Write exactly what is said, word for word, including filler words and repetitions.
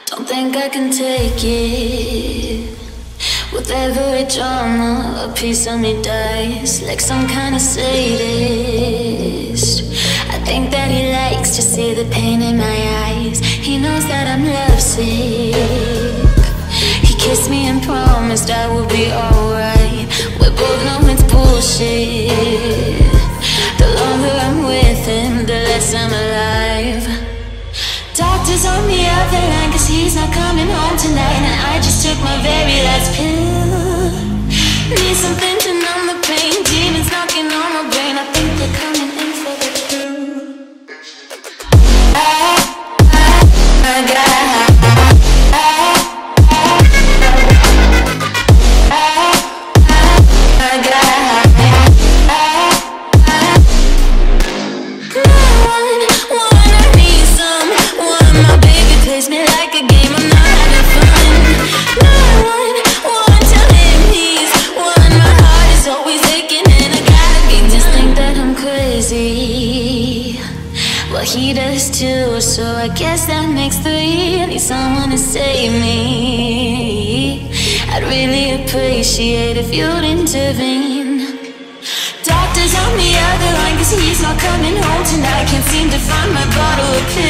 Don't think I can take it. With every drama, a piece of me dies, like some kind of sadist. I think that he likes to see the pain in my eyes. He knows that I'm lovesick. He kissed me and promised I would be alright. We both know it's bullshit. The longer I'm with him, the less I'm alive. Doctor's on the other line, cause he's not coming home tonight. And I just took my very last pill. Need something to numb the pain. Demons knocking on my brain. I think they're coming in for the kill. I, I, I got he does too, so I guess that makes three. I need someone to save me. I'd really appreciate if you'd intervene. Doctor's on the other line, cause he's not coming home tonight. Can't seem to find my bottle of pills.